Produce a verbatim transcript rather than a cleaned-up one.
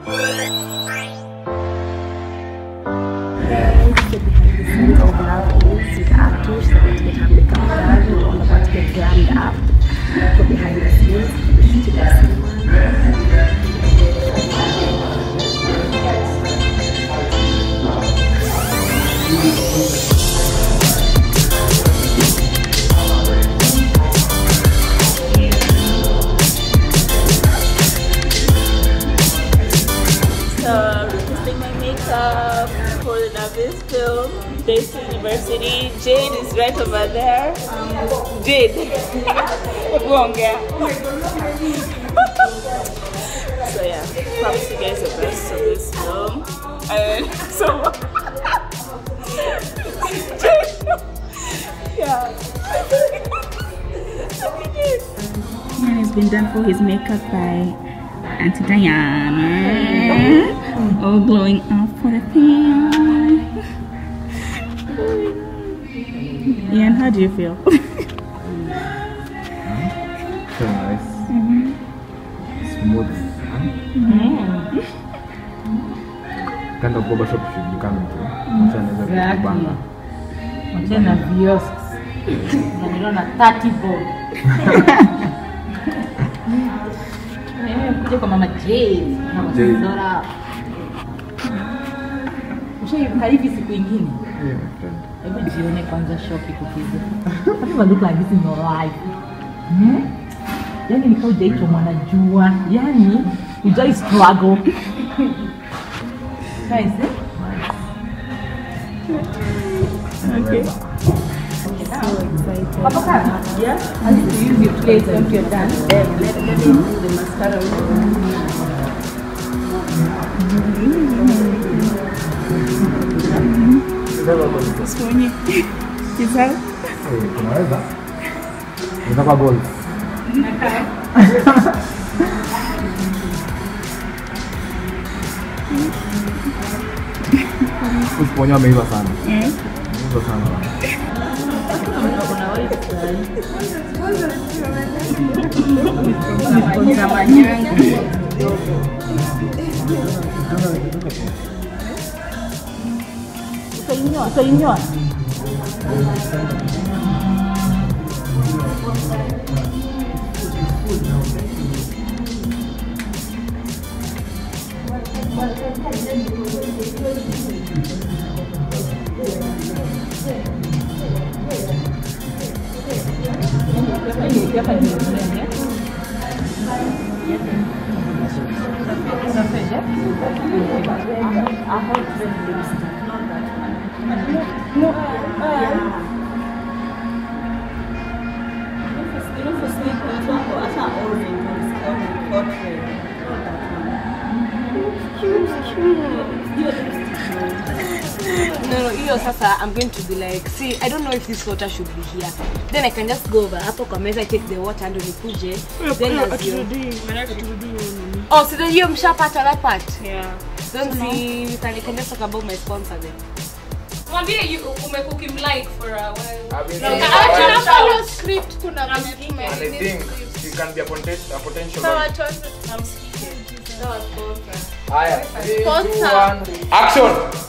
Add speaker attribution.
Speaker 1: Actors that they have become done, all about to get glammed up, go behind the scenes, to the cinema.
Speaker 2: So, requesting my makeup for the Navis film. Days University. Jade is right over there. Um, Jade. So yeah, promise you guys the best of this film. And so yeah.
Speaker 3: And it's been done for his makeup by Auntie Diana. Mm. All glowing up for the film. Ian, how do you feel?
Speaker 4: So nice. Mm-hmm. Smooth. Mm-hmm. Kind of barbershop should be coming to.
Speaker 5: Exactly. Mchana kiosks. Na niliona thirty bob. Eh, kuja kwa mama Jade. Mama Zora. Ushaika hivi siku nyingine?
Speaker 4: Yeah, friend.
Speaker 5: Hebu jione kwanza shock ikupiga. Kama look like this in your life. Hmm? Yani nikao jaito mwanajua. Yani ujai struggle. Guys, eh?
Speaker 2: Okay.
Speaker 1: So excited.
Speaker 5: Papa Kaka? Yeah? I need to use your plate when you're done.
Speaker 1: Then let, let me do the mascara.
Speaker 3: Spongy. Is that?
Speaker 4: Hey, kunaweza? Unataka gold? Usiponya ameiva sana. Mm. Ameiva sana.
Speaker 5: Utainyoa, utainyoa.
Speaker 2: No, uh, you know, for sleep, it's not for us, not orange, it's orange, portrait. Cute, cute. No, no, you sasa, I'm going to be like, see, I don't know if this water should be here. Then I can just go over, hapo kwa meza, take the water and nikuje. Then as you. Oh, so then you mshapata that part? Yeah. Don't so see, we can, I can just talk about my sponsor then.
Speaker 6: Mwambie you umecook him like for a while.
Speaker 2: Actually, follow script kuna
Speaker 4: and I think you can be a potential a potential.
Speaker 2: So I told I'm speaking. So I sponsor.
Speaker 4: Haya, three, two, one, action.